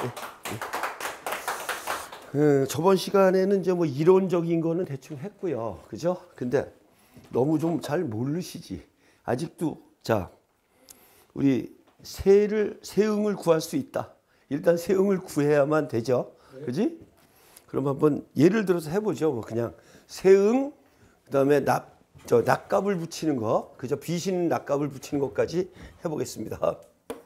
저번 시간에는 이제 뭐 이론적인 거는 대충 했고요. 그죠? 근데 너무 좀 잘 모르시지. 아직도, 자, 우리 세응을 구할 수 있다. 일단 세응을 구해야만 되죠. 그지? 그럼 한번 예를 들어서 해보죠. 뭐 그냥 세응, 그 다음에 납값을 붙이는 거, 그죠? 비신 납값을 붙이는 것까지 해보겠습니다.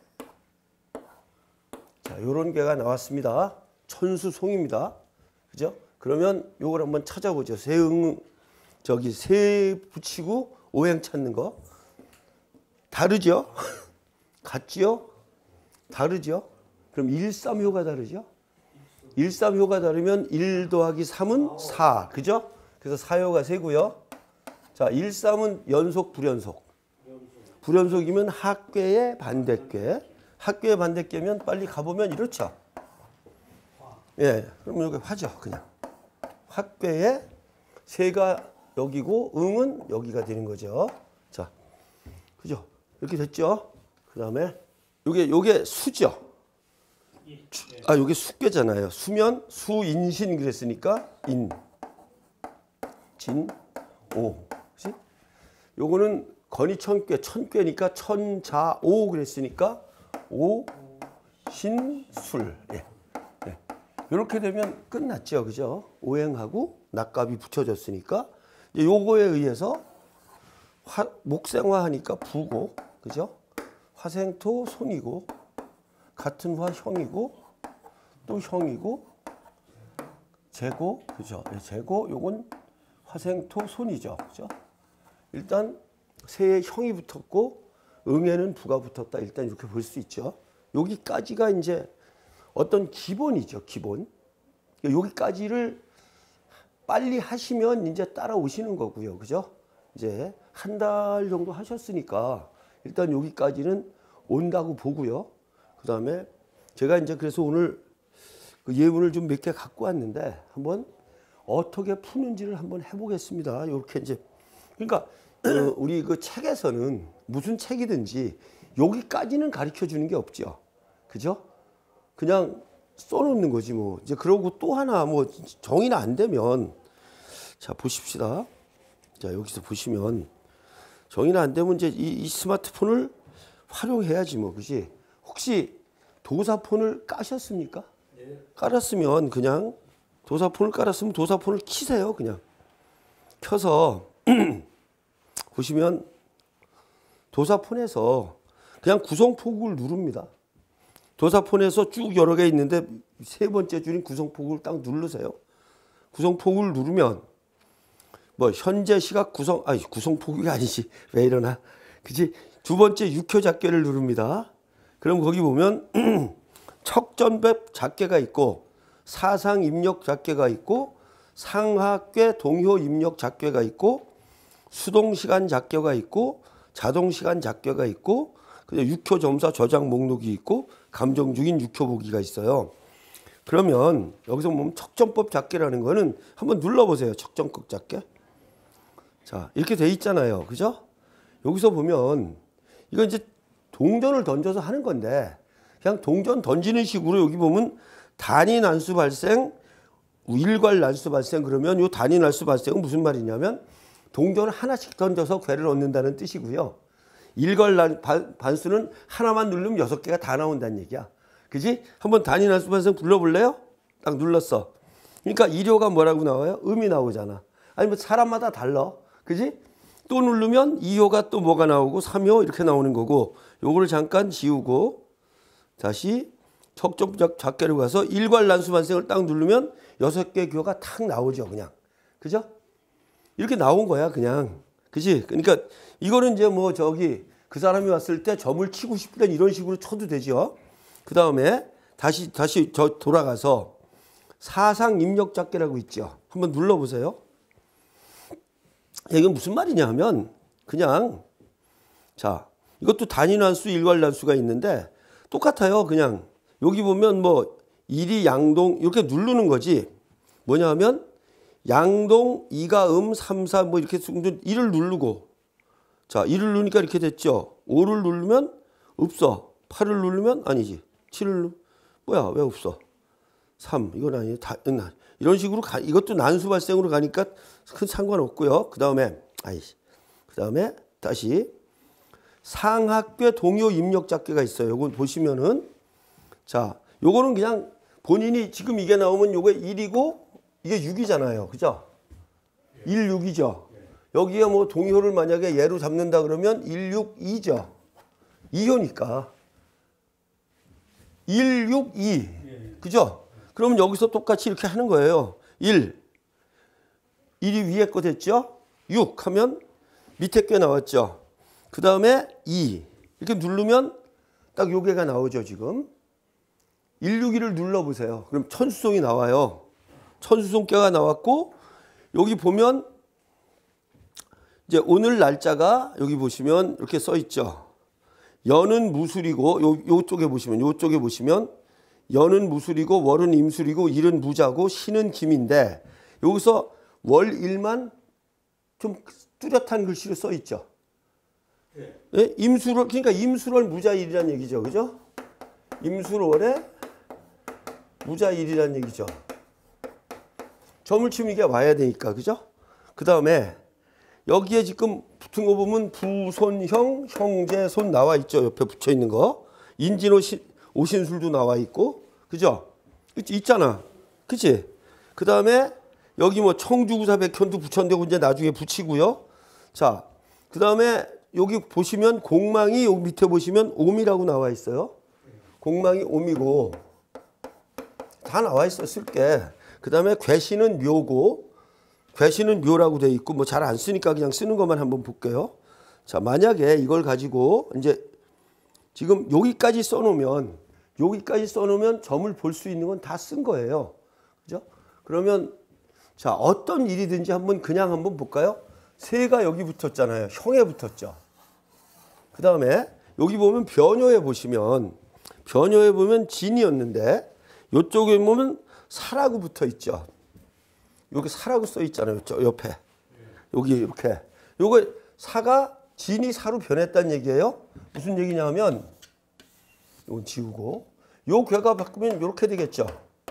자, 요런 개가 나왔습니다. 천수송입니다. 그죠? 그러면 요걸 한번 찾아보죠. 세응, 세 붙이고 오행 찾는 거. 다르죠? 같지요? 다르죠? 그럼 1, 3효가 다르죠? 1, 3효가 다르면 1 더하기 3은 4. 그죠? 그래서 4효가 세고요. 자, 1, 3은 연속, 불연속. 불연속이면 합괴의 반대괴. 합괴의 반대괴면 빨리 가보면 이렇죠. 예, 그럼 여기 화죠, 그냥. 합괴의 세가 여기고 응은 여기가 되는 거죠. 자, 그죠? 이렇게 됐죠? 그 다음에 요게 수죠. 요게 수괴잖아요. 수면 수인신 그랬으니까 인, 진, 오. 그치? 요거는 건이천괴, 천괴니까 천자오 그랬으니까 오, 신, 술. 예. 예. 이렇게 되면 끝났죠. 그죠? 오행하고 납값이 붙여졌으니까 요거에 의해서 목생화하니까 부고, 그죠? 화생토 손이고, 같은 화 형이고, 또 형이고, 재고, 그죠? 재고, 요건 화생토 손이죠. 그죠? 일단 세에 형이 붙었고, 응에는 부가 붙었다. 일단 이렇게 볼 수 있죠. 여기까지가 이제 어떤 기본이죠. 기본. 여기까지를 빨리 하시면 이제 따라오시는 거고요. 그죠? 이제 한 달 정도 하셨으니까 일단 여기까지는 온다고 보고요. 그 다음에 제가 이제 그래서 오늘 그 예문을 좀 몇 개 갖고 왔는데 한번 어떻게 푸는지를 한번 해보겠습니다. 이렇게 이제 그러니까 우리 그 책에서는 무슨 책이든지 여기까지는 가르쳐 주는 게 없죠. 그죠? 그냥 써놓는 거지 뭐. 이제 그러고 또 하나 뭐 정의는 안 되면 자 보십시다. 자 여기서 보시면 정의는 안 되면 이제 이 스마트폰을 활용해야지 뭐. 그지? 혹시 도사폰을 까셨습니까? 네. 깔았으면 그냥 도사폰을 깔았으면 도사폰을 키세요. 그냥 켜서 보시면 도사폰에서 그냥 구성포국을 누릅니다. 도사폰에서 쭉 여러 개 있는데 세 번째 줄인 구성포국을 딱 누르세요. 구성포국을 누르면 뭐 현재 시각 구성포국이 아니지 왜 이러나 그지? 두 번째 육효 작계를 누릅니다. 그럼 거기 보면 척전백 작계가 있고 사상 입력 작계가 있고 상하괴 동효 입력 작계가 있고 수동시간 작계가 있고 자동시간 작계가 있고 육효 점사 저장 목록이 있고 감정 중인 육효 보기가 있어요. 그러면 여기서 보면 척전법 작계라는 거는 한번 눌러보세요. 척전법 작계. 자 이렇게 돼 있잖아요. 그죠? 여기서 보면 이거 이제 동전을 던져서 하는 건데 그냥 동전 던지는 식으로 여기 보면 단위 난수 발생, 일괄 난수 발생 그러면 이 단위 난수 발생은 무슨 말이냐면 동전을 하나씩 던져서 괴를 얻는다는 뜻이고요. 일괄 반수는 하나만 누르면 6개가 다 나온다는 얘기야. 그지? 한번 단위 난수 발생 불러볼래요? 딱 눌렀어. 그러니까 일효가 뭐라고 나와요? 음이 나오잖아. 아니 뭐 사람마다 달라. 그지? 또 누르면 2효가 또 뭐가 나오고 3효 이렇게 나오는 거고 요거를 잠깐 지우고 다시 척전법 작계로 가서 일괄 난수 발생을 딱 누르면 6개 교가 탁 나오죠. 그냥. 그죠? 이렇게 나온 거야 그냥. 그지? 그러니까 이거는 이제 뭐 그 사람이 왔을 때 점을 치고 싶을 땐 이런 식으로 쳐도 되죠. 그 다음에 다시 돌아가서 사상 입력 작계라고 있죠. 한번 눌러보세요. 이게 무슨 말이냐 하면 그냥 자 이것도 단위 난수 일괄 난수가 있는데 똑같아요. 그냥 여기 보면 뭐 일이 양동 이렇게 누르는 거지. 뭐냐 하면 양동 2가 3, 4 뭐 이렇게 1을 누르고 자 1을 누르니까 이렇게 됐죠. 5를 누르면 없어. 8을 누르면 아니지. 7을 뭐야 왜 없어? 3 이건 아니에요. 이런 식으로 이것도 난수 발생으로 가니까 큰 상관없고요. 그 다음에 다시 상하괴 동요 입력작괴가 있어요. 요거 보시면은 자 요거는 그냥 본인이 지금 이게 나오면 요게 1이고 이게 6이잖아요. 그죠? 1, 6이죠. 여기에 뭐 동요를 만약에 예로 잡는다 그러면 1, 6, 2죠. 2호니까 1, 6, 2 그죠? 그러면 여기서 똑같이 이렇게 하는 거예요. 1 1이 위에 거 됐죠? 6 하면 밑에 게 나왔죠. 그 다음에 2 이렇게 누르면 딱 요 개가 나오죠. 지금 1, 6, 2를 눌러보세요. 그럼 천수송이 나와요. 천수송께가 나왔고 여기 보면 이제 오늘 날짜가 여기 보시면 이렇게 써 있죠. 연은 무술이고 요쪽에 보시면 연은 무술이고 월은 임술이고 일은 무자고 신은 김인데 여기서 월일만 좀 뚜렷한 글씨로 써 있죠. 예? 임술월 그러니까 임술월 무자일이라는 얘기죠. 그죠? 임술월에 무자일이라는 얘기죠. 점을 치면 이게 와야 되니까. 그죠? 그다음에 여기에 지금 붙은 거 보면 부손형, 형제손 나와 있죠. 옆에 붙여 있는 거. 오신술도 나와 있고. 그죠? 있잖아. 그치? 그 다음에 여기 뭐 청주구사 백현도 붙였는데 이제 나중에 붙이고요. 자, 그 다음에 여기 보시면 공망이 여기 밑에 보시면 옴이라고 나와 있어요. 공망이 옴이고 다 나와 있어 쓸게. 그 다음에 괴신은 묘고 괴신은 묘라고 돼 있고 뭐 잘 안 쓰니까 그냥 쓰는 것만 한번 볼게요. 자, 만약에 이걸 가지고 이제 지금 여기까지 써놓으면 점을 볼 수 있는 건 다 쓴 거예요. 그죠? 그러면 자, 어떤 일이든지 그냥 한번 볼까요? 새가 여기 붙었잖아요. 형에 붙었죠. 그 다음에 여기 보면 변효에 보면 진이었는데 이쪽에 보면 사라고 붙어 있죠. 여기 사라고 써 있잖아요. 옆에. 여기 이렇게. 요거 사가 진이 사로 변했다는 얘기예요. 무슨 얘기냐면 이건 지우고 요 괴가 바꾸면 이렇게 되겠죠.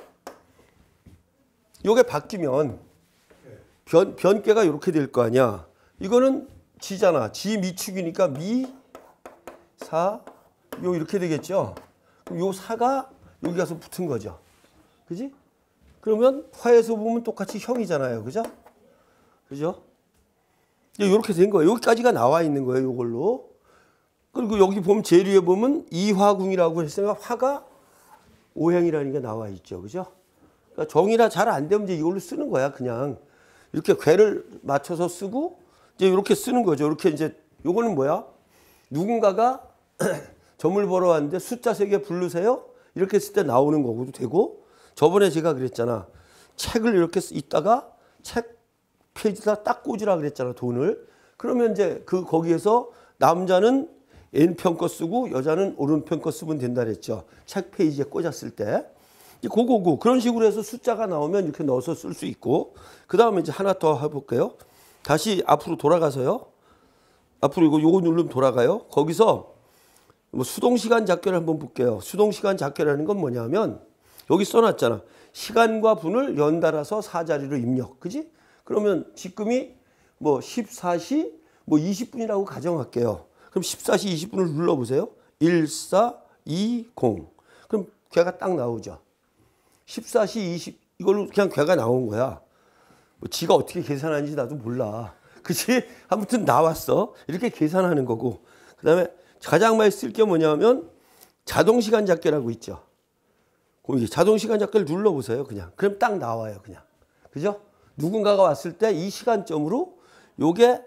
요게 바뀌면 변괴가 이렇게 될 거 아니야. 이거는 지잖아. 지 미축이니까 미, 사, 요 이렇게 되겠죠. 그럼 요 사가 여기 가서 붙은 거죠. 그지? 그러면 화에서 보면 똑같이 형이잖아요. 그죠? 그죠? 이렇게 된 거예요. 여기까지가 나와 있는 거예요. 이걸로. 그리고 여기 보면 재료에 보면 이화궁이라고 했으니까 화가 오행이라는 게 나와 있죠. 그죠? 그러니까 정의라 잘 안 되면 이제 이걸로 쓰는 거야. 그냥 이렇게 괴를 맞춰서 쓰고 이제 이렇게 쓰는 거죠. 이렇게 이제 요거는 뭐야? 누군가가 점을 보러 왔는데 숫자 3개 부르세요. 이렇게 했을 때 나오는 거고도 되고 저번에 제가 그랬잖아. 책을 이렇게 있다가 책 페이지에다 딱 꽂으라 그랬잖아. 돈을. 그러면 이제 거기에서 남자는 왼편 거 쓰고 여자는 오른편 거 쓰면 된다 그랬죠. 책 페이지에 꽂았을 때. 그거고 그런 식으로 해서 숫자가 나오면 이렇게 넣어서 쓸 수 있고 그 다음에 이제 하나 더 해볼게요. 다시 앞으로 돌아가서요. 앞으로 요거 누르면 돌아가요. 거기서 뭐 수동시간 작계를 한번 볼게요. 수동시간 작계라는 건 뭐냐면 여기 써놨잖아. 시간과 분을 연달아서 4자리로 입력. 그지? 그러면 지금이 뭐 14시 뭐 20분이라고 가정할게요. 그럼 14시 20분을 눌러보세요. 1420. 그럼 괴가 딱 나오죠. 14시 20 이걸로 그냥 괴가 나온 거야. 뭐 지가 어떻게 계산하는지 나도 몰라. 그치? 아무튼 나왔어. 이렇게 계산하는 거고. 그 다음에 가장 많이 쓸 게 뭐냐면 자동시간 작계라고 있죠. 거기 자동시간 작계를 눌러보세요. 그냥. 그럼 딱 나와요. 그냥. 그죠? 누군가가 왔을 때 이 시간점으로 요게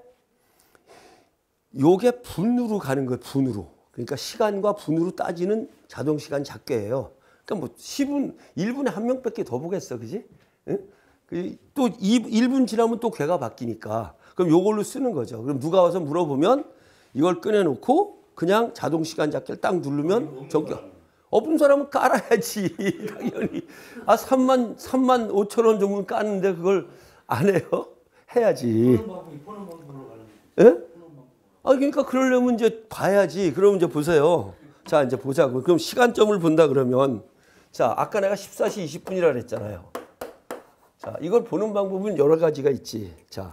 분으로 가는 거예요. 분으로. 그러니까 시간과 분으로 따지는 자동시간 작계예요. 그러니까 뭐 10분, 1분에 한 명밖에 더 보겠어. 그지? 응? 또 1분 지나면 또 괴가 바뀌니까. 그럼 요걸로 쓰는 거죠. 그럼 누가 와서 물어보면 이걸 꺼내놓고 그냥 자동시간 작계를 딱 누르면 저기 없는 사람은 깔아야지. 당연히. 3만 5천 원 정도 까는데 그걸 안 해요? 해야지. 예? 그러니까 그러려면 이제 봐야지. 그러면 이제 보세요. 자, 이제 보자고. 그럼 시간점을 본다 그러면 자, 아까 내가 14시 20분이라 그랬잖아요. 자, 이걸 보는 방법은 여러 가지가 있지. 자,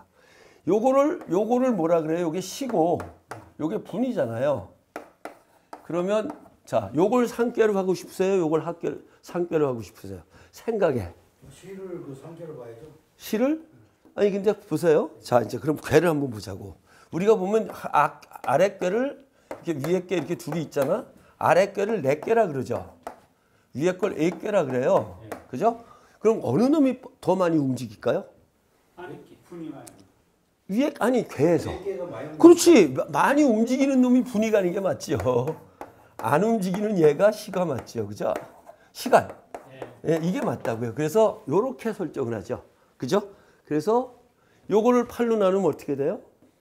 요거를 뭐라 그래요? 요게 시고, 요게 분이잖아요. 그러면, 자, 요걸 상계로 하고 싶으세요? 요걸 상계로 하고 싶으세요? 생각에. 시를 그 상계로 봐야죠. 시를? 아니, 근데 보세요. 자, 이제 그럼 궤를 한번 보자고. 우리가 보면 아래 궤를, 이렇게 위에 궤 이렇게 둘이 있잖아? 아래 궤를 네 궤라 그러죠. 위에 걸 A 궤라 그래요. 그죠? 그럼 어느 놈이 더 많이 움직일까요? 분이 많이. 위에, 아니, 궤에서. 많이 그렇지. 많이 움직이는 놈이 분이 가는 게 맞지요. 안 움직이는 얘가 시가 맞지요. 그죠? 시간. 예, 이게 맞다고요. 그래서 요렇게 설정을 하죠. 그죠? 그래서 요거를 8로 나누면 어떻게 돼요?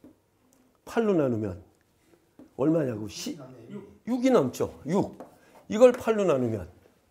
8로 나누면 얼마냐고. 6이 넘죠. 6. 이걸 8로 나누면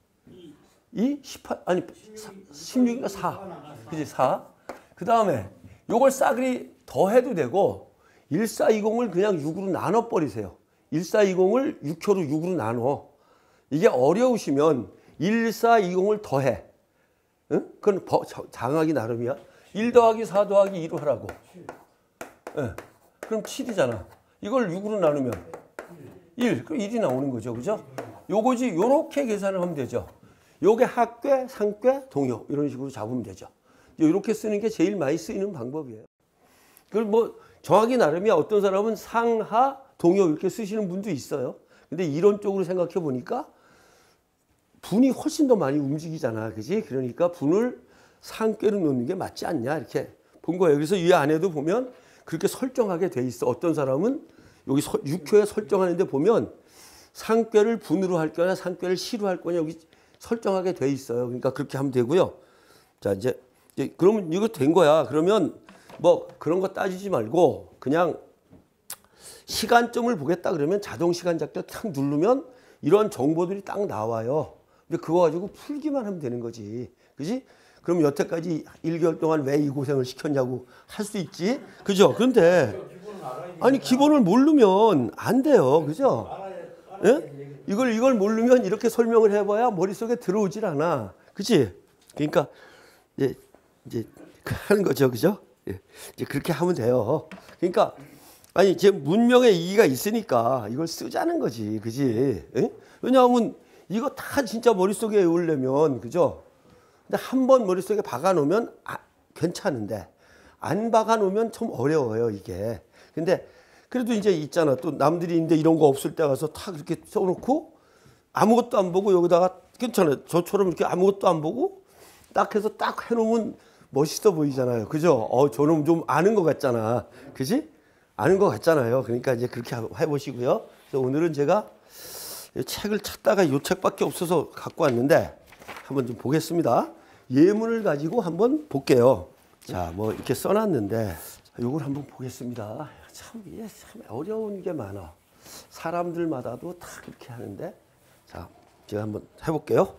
18, 아니 16이니까 4. 그지? 4. 그 다음에 요걸 싸그리 더 해도 되고 1420을 그냥 6으로 나눠 버리세요. 1420을 6효로 6으로 나눠. 이게 어려우시면 1420을 더해. 응? 그건 장하기 나름이야. 1 더하기 4 더하기 2로 하라고. 네. 그럼 7이잖아. 이걸 6으로 나누면 1. 그럼 1이 나오는 거죠. 그죠? 요거지. 요렇게 계산을 하면 되죠. 요게 하괴, 상괴, 동요. 이런 식으로 잡으면 되죠. 이렇게 쓰는 게 제일 많이 쓰이는 방법이에요. 그걸 뭐 정하기 나름이야. 어떤 사람은 상하, 동요 이렇게 쓰시는 분도 있어요. 근데 이론적으로 생각해 보니까 분이 훨씬 더 많이 움직이잖아. 그지? 그러니까 분을 상괴로 놓는 게 맞지 않냐. 이렇게 본 거예요. 그래서 이 안에도 보면 그렇게 설정하게 돼 있어. 어떤 사람은 여기 6효에 설정하는데 보면 상괴를 분으로 할 거냐, 상괴를 시로 할 거냐 여기 설정하게 돼 있어요. 그러니까 그렇게 하면 되고요. 자, 이제 그러면 이거 된 거야. 그러면 뭐 그런 거 따지지 말고 그냥 시간점을 보겠다 그러면 자동 시간 작도 탁 누르면 이런 정보들이 딱 나와요. 근데 그거 가지고 풀기만 하면 되는 거지. 그지? 그럼 여태까지 1개월 동안 왜 이 고생을 시켰냐고 할 수 있지. 그죠? 근데 아니 기본을 모르면 안 돼요. 그죠? 예? 이걸 모르면 이렇게 설명을 해봐야 머릿속에 들어오질 않아. 그치? 그러니까 이제 하는 거죠. 그죠? 예. 이제 그렇게 하면 돼요. 그러니까 아니 이제 문명의 이의가 있으니까 이걸 쓰자는 거지. 그지? 예? 왜냐하면 이거 다 진짜 머릿속에 외우려면 그죠? 근데 한 번 머릿속에 박아 놓으면 괜찮은데 안 박아 놓으면 좀 어려워요, 이게. 근데 그래도 이제 있잖아. 또 남들이 이제 이런 거 없을 때 가서 탁 이렇게 써놓고 아무것도 안 보고 여기다가 괜찮아요. 저처럼 이렇게 아무것도 안 보고 딱 해서 딱 해놓으면 멋있어 보이잖아요. 그죠? 저놈 좀 아는 것 같잖아. 그지? 아는 것 같잖아요. 그러니까 이제 그렇게 해보시고요. 그래서 오늘은 제가 책을 찾다가 이 책밖에 없어서 갖고 왔는데 한번 좀 보겠습니다. 예문을 가지고 한번 볼게요. 자, 뭐 이렇게 써놨는데 이걸 한번 보겠습니다. 참 이게 참 어려운 게 많아. 사람들마다도 다 그렇게 하는데 자, 제가 한번 해볼게요.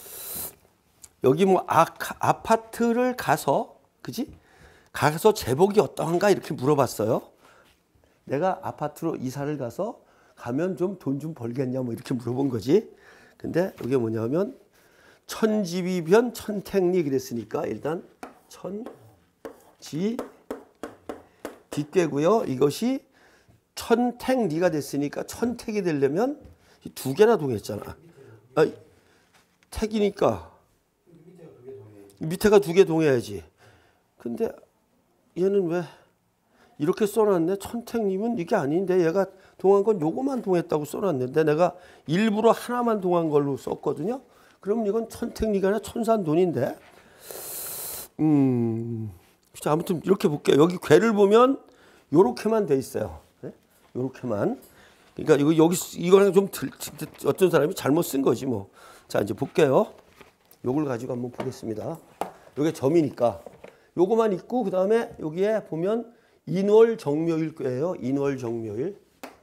여기 뭐 아파트를 가서 그지? 가서 제복이 어떠한가 이렇게 물어봤어요. 내가 아파트로 이사를 가면 좀 돈 좀 벌겠냐 뭐 이렇게 물어본 거지. 근데 이게 뭐냐면 천지비변 천택리 그랬으니까 일단 천지 뒷괴고요. 이것이 천택리가 됐으니까 천택이 되려면 두 개나 동했잖아. 택이니까 밑에가 두 개 동해야지. 근데 얘는 왜 이렇게 써놨네. 천택님은 이게 아닌데 얘가 동한 건 요거만 동했다고 써놨는데 내가 일부러 하나만 동한 걸로 썼거든요. 그럼 이건 천택리가 아니라 천산돈인데. 아무튼 이렇게 볼게요. 여기 궤를 보면 요렇게만 돼 있어요. 네? 요렇게만. 그러니까 이거는 좀 어떤 사람이 잘못 쓴 거지 뭐. 자, 이제 볼게요. 요걸 가지고 한번 보겠습니다. 요게 점이니까 요거만 있고 그다음에 여기에 보면 인월 정묘일 꾀예요. 인월 정묘일.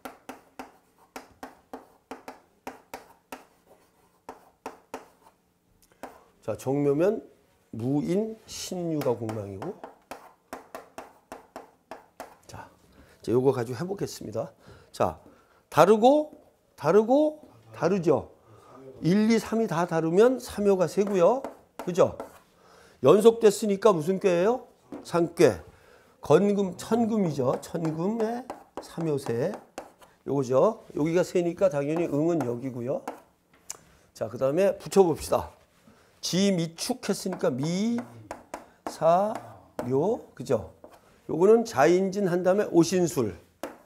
자, 정묘면 무인 신유가 공망이고. 자, 요거 가지고 해보겠습니다. 자, 다르죠. 1, 2, 3이 다 다르면 3효가 세고요. 그죠? 연속됐으니까 무슨 꾀예요? 상꾀. 건금, 천금이죠. 천금에 3효세. 요거죠. 여기가 세니까 당연히 응은 여기고요. 자, 그 다음에 붙여봅시다. 지, 미, 축 했으니까 미, 사, 묘. 그죠? 요거는 자인진 한 다음에 오신술.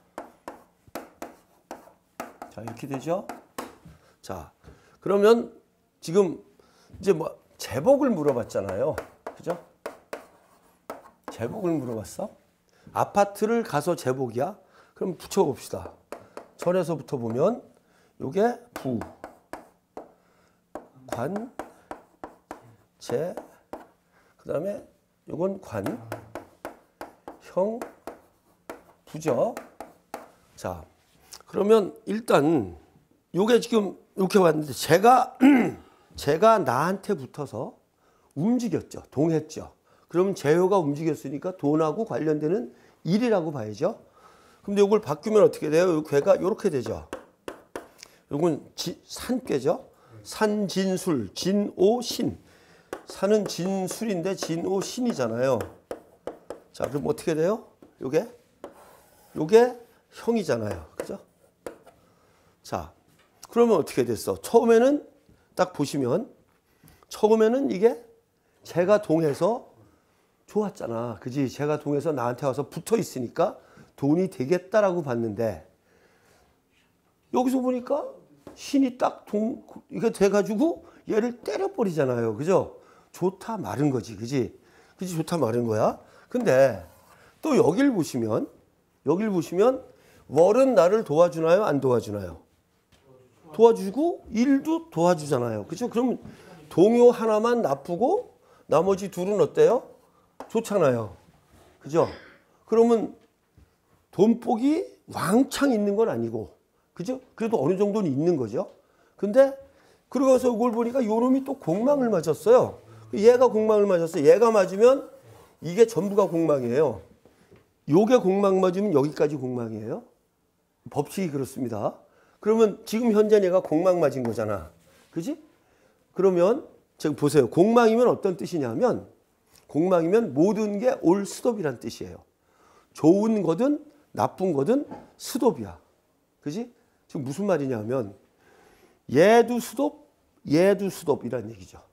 자, 이렇게 되죠. 자, 그러면 지금 이제 뭐 제복을 물어봤잖아요. 그죠? 제복을 물어봤어. 아파트를 가서 제복이야? 그럼 붙여봅시다. 절에서부터 보면 요게 부, 관, 제, 그 다음에 요건 관, 형, 부죠. 자, 그러면 일단 요게 지금 이렇게 왔는데 제가 나한테 붙어서 움직였죠. 동했죠. 그러면 제효가 움직였으니까 돈하고 관련되는 일이라고 봐야죠. 근데 이걸 바꾸면 어떻게 돼요? 이 괴가 이렇게 되죠. 이건 산괴죠. 산진술, 진오신. 산은 진술인데 진오신이잖아요. 자, 그럼 어떻게 돼요? 요게 형이잖아요. 그죠? 자, 그러면 어떻게 됐어? 처음에는 딱 보시면 처음에는 이게 제가 동해서 좋았잖아. 그지? 제가 동해서 나한테 와서 붙어 있으니까 돈이 되겠다라고 봤는데 여기서 보니까 신이 딱 이게 돼가지고 얘를 때려버리잖아요. 그죠? 좋다 말은 거지. 그지? 그지? 좋다 말은 거야. 근데 또 여길 보시면 월은 나를 도와주나요? 안 도와주나요? 도와주고 일도 도와주잖아요. 그죠? 그럼 동요 하나만 나쁘고 나머지 둘은 어때요? 좋잖아요. 그죠? 그러면 돈복이 왕창 있는 건 아니고, 그죠? 그래도 어느 정도는 있는 거죠. 근데 그러고서 이걸 보니까 요놈이 또 공망을 맞았어요. 얘가 공망을 맞았어요. 얘가 맞으면 이게 전부가 공망이에요. 요게 공망 맞으면 여기까지 공망이에요. 법칙이 그렇습니다. 그러면 지금 현재 얘가 공망 맞은 거잖아. 그지? 그러면 지금 보세요. 공망이면 어떤 뜻이냐면 공망이면 모든 게 올 스톱이란 뜻이에요. 좋은 거든 나쁜 거든 스톱이야. 그지? 지금 무슨 말이냐면 얘도 스톱, 얘도 스톱이란 얘기죠.